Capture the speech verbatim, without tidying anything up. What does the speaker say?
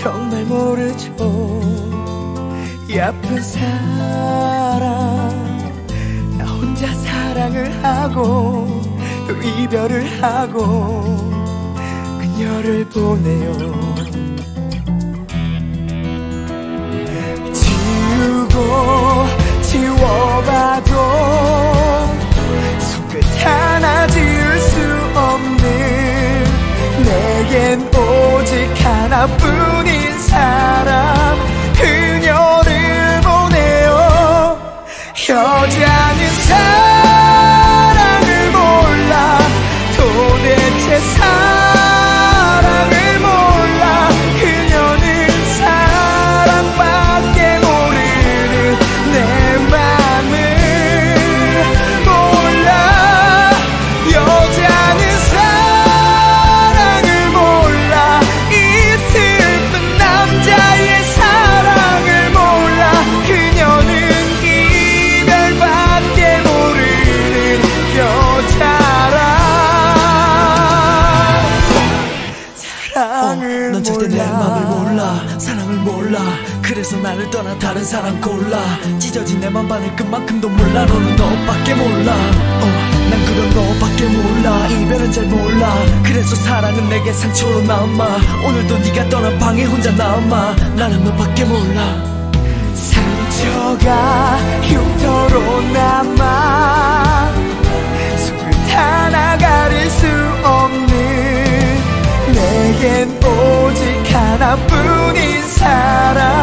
정말 모르죠. 이 아픈 사랑 나 혼자 사랑을 하고 또 이별을 하고 그녀를 보내요. 지우고 지워봐도 손끝 하나 지울 수 없는 내겐 오직 하나뿐인 사람 그녀를 보내요. 여자는 사랑을 몰라 도대체 사랑을 몰라 그녀는 사랑밖에 모르는 내 맘을 몰라. 여자는 사랑을 몰라 이 슬픈 남자의 사랑을 몰라 그녀는 이별밖에 모르는 여자라. 사랑을 어, 넌 절대 내 맘을 몰라 사랑을 몰라. 그래서 나를 떠나 다른 사람 골라. 찢어진 내 맘 반을 끝만큼도 몰라. 너는 너밖에 몰라. 어, 난 그런 너밖에 몰라. 이별은 잘 몰라. 그래서 사랑은 내게 상처로 남아. 오늘도 네가 떠난 방에 혼자 남아. 나는 너밖에 몰라. 상처가 흉터로 남아 손끝 하나 가릴 수 없는 내겐 오직 하나뿐인 사랑